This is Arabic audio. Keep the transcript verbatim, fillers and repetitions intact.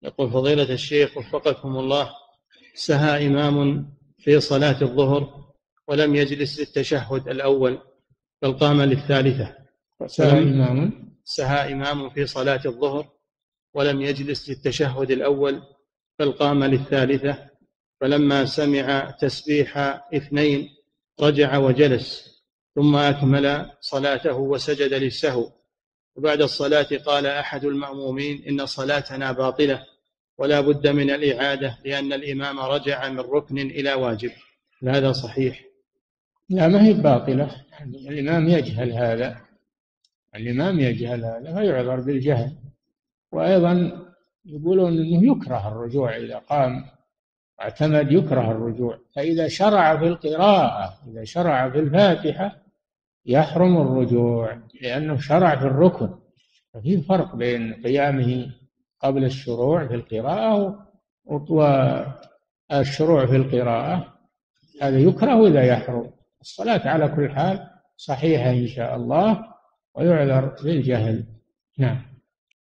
يقول فضيلة الشيخ وفقكم الله، سهى إمام في صلاة الظهر ولم يجلس للتشهد الأول بل قام للثالثة. سهى إمام سهى إمام في صلاة الظهر ولم يجلس للتشهد الأول بل قام للثالثة، فلما سمع تسبيح اثنين رجع وجلس ثم أكمل صلاته وسجد للسهو، وبعد الصلاة قال أحد المأمومين إن صلاتنا باطلة ولا بد من الإعادة لأن الإمام رجع من ركن إلى واجب، هذا صحيح؟ لا، ما هي باطلة. الإمام يجهل هذا، الإمام يجهل هذا فيعذر بالجهل. وأيضا يقولون أنه يكره الرجوع إذا قام اعتمد، يكره الرجوع. فإذا شرع في القراءة، إذا شرع في الفاتحة يحرم الرجوع لأنه شرع في الركن. ففي فرق بين قيامه قبل الشروع في القراءة والشروع في القراءة، هذا يكره وإذا يحرم. الصلاة على كل حال صحيحة إن شاء الله، ويعذر بالجهل. نعم.